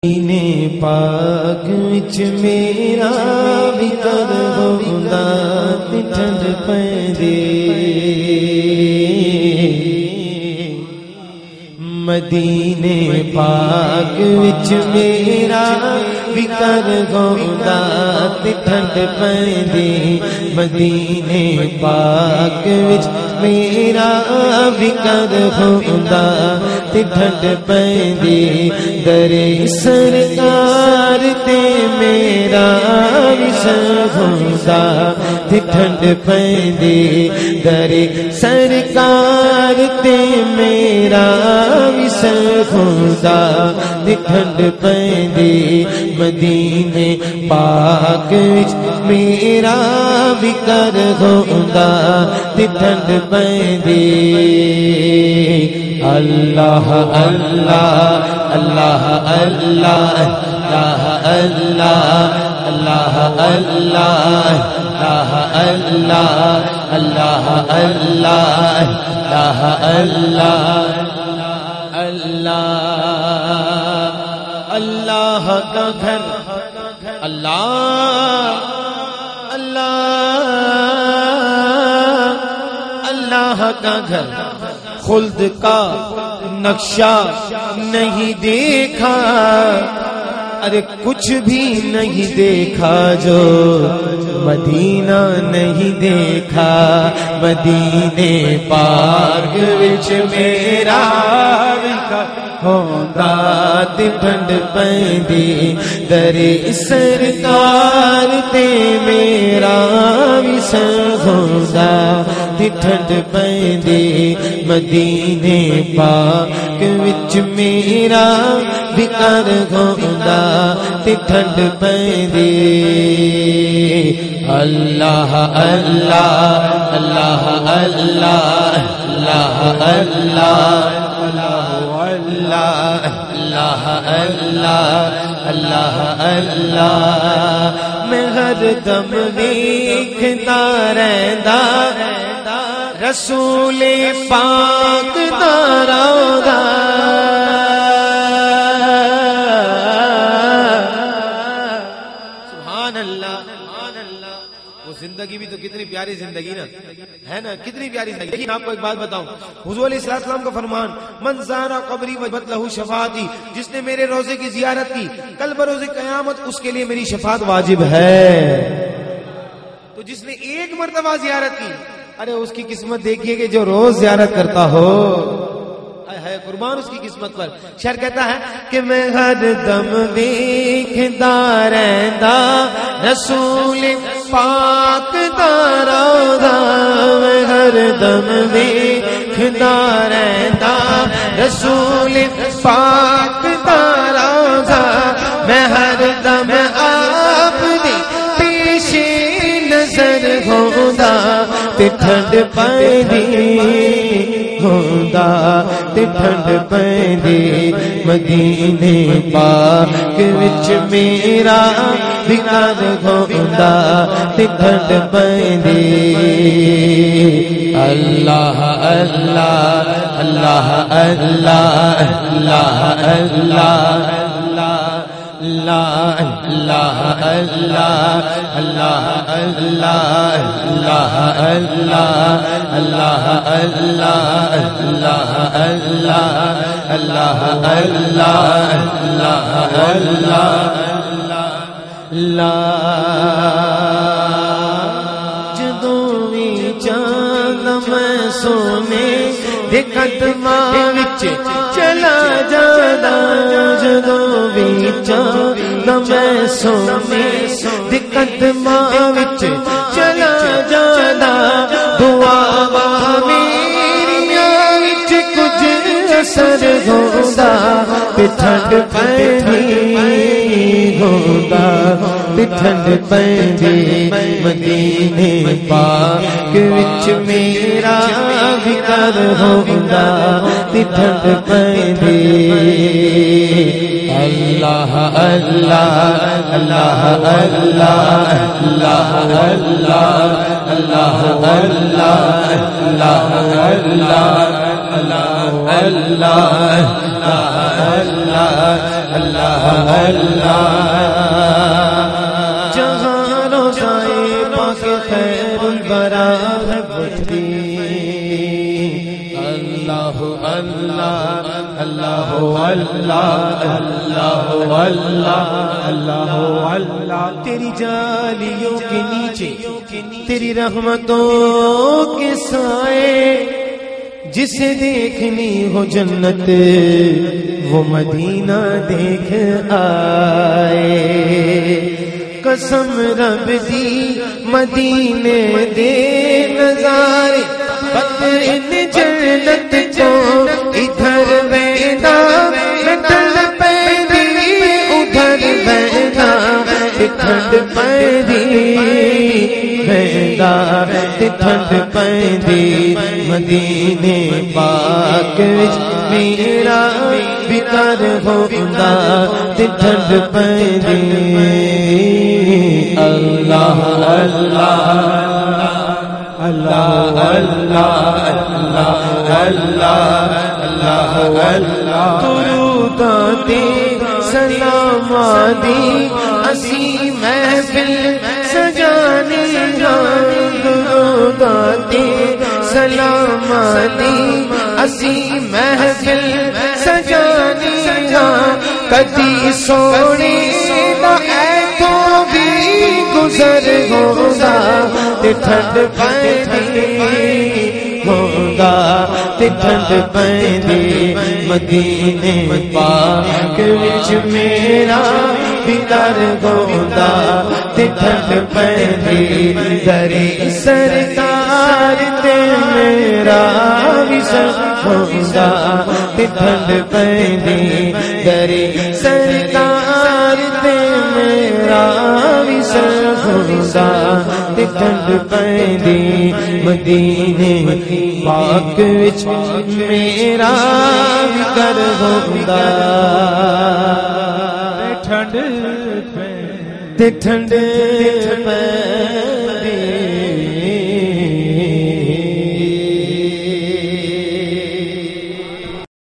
مدینے پاک وچ میرا بھی کر ہوندا تے ٹھنڈ پیندے مدینے پاک وچ میرا بھی کر ہوندا تے ٹھنڈ پیندے مدینے پاک وچ میرا بھی کر ہوندا تے ٹھنڈ پیندے درے سرکار تے میرا وصل ہوندا تے ٹھنڈ پیندے درے سرکار تے میرا وصل ہوندا تے ٹھنڈ پیندے مدینے پاک وچ میرا بھی کر ہوندا تے ٹھنڈ پیندے اللہ اللہ اللہ اللہ اللہ اللہ اللہ اللہ اللہ اللہ اللہ اللہ اللہ کا گھر اللہ اللہ اللہ کا گھر خلد کا نقشہ نہیں دیکھا ارے کچھ بھی نہیں دیکھا جو مدینہ نہیں دیکھا مدینے پاک وچ میرا ہوندا تے ٹھنڈ پیندی درے سرکار تے میرا وصل ہوندا تے ٹھنڈ پیندی مدینے پاک وچ میرا بھی کر ہوندا تے ٹھنڈ پیندی اللہ اللہ اللہ اللہ اللہ اللہ اللہ اللہ اللہ اللہ میں ہر دم ویکھدا رہندا رسول پاک دا روضہ سبحان اللہ وہ زندگی بھی تو کتنی پیاری زندگی نا ہے نا کتنی پیاری زندگی. لیکن آپ کو ایک بات بتاؤں حضور علیہ السلام کا فرمان من زارا قبری وجبت لہ شفاعتی جس نے میرے روضے کی زیارت کی کل بروز قیامت اس کے لیے میری شفاعت واجب ہے. تو جس نے ایک مرتبہ زیارت کی ارے اس کی قسمت دیکھیے کہ جو روز زیارت کرتا ہو ہے قربان اس کی قسمت پر. شعر کہتا ہے کہ میں ہر دم ویکھدا رہندا رسول پاک دا روضہ میں ہر دم ویکھدا رہندا رسول پاک دا روضہ میں ہر دم آپ دی پیش نظر ہوندا تے ٹھنڈ پیندی ہوندا تے ٹھنڈ پیندی مدینے پاک وچ میرا بھی کر ہوندا تے ٹھنڈ پیندی اللہ اللہ اللہ اللہ اللہ اللہ اللہ اللہ اللہ اللہ اللہ اللہ اللہ اللہ اللہ اللہ جدوں وی جانا میں سونے دے قدماں وچ چلا جانا جدوں وی جانا میں سونے دے قدماں وچ چلا جانا دعاواں میریاں وچ کچھ اثر ہوندا تے ٹھنڈ پیندی ہوندا تے ٹھنڈ پیندی مدینے پاک وچ میرا بھی کر ہوندا تے ٹھنڈ پیندی اللہ اللہ اللہ اللہ اللہ اللہ اللہ اللہ اللہ اللہ اللہ اللہ جہاں روزائے پاک خیر الورا ہے بجتی اللہ اللہ اللہ اللہ اللہ اللہ اللہ اللہ تیری جالیوں کے نیچے تیری رحمتوں کے سائے جسے دیکھنی ہو جنت وہ مدینہ دیکھ آئے قسم رب دی مدینے دے نظارے ان جنت کو ادھر ویدا ٹھنڈ پیری ادھر ویدا ٹھنڈ پیری ویدا ٹھنڈ پیری مدینے پاک وچ میرا بکر ہوندا ٹھنڈ پیری اللہ اللہ اللہ اللہ اللہ اللہ اللہ درود آتے سلام آدی اسی محفل سجانی درود آتے سلام آدی اسی محفل سجانی کدی سونے دا تو بھی گزر ہوگا ٹھنڈ پیندی ہوگا ٹھنڈ پیندی مدینے پاک وچ میرا بکر ہوگا ٹھنڈ پیندی درے سرکار تے میرا وصل ہوگا ٹھنڈ پیندی درے سرکار تے میرا وصل ہوگا ٹھنڈ پیندی مدینے پاک وچ میرا بکر ہوگا ٹھنڈ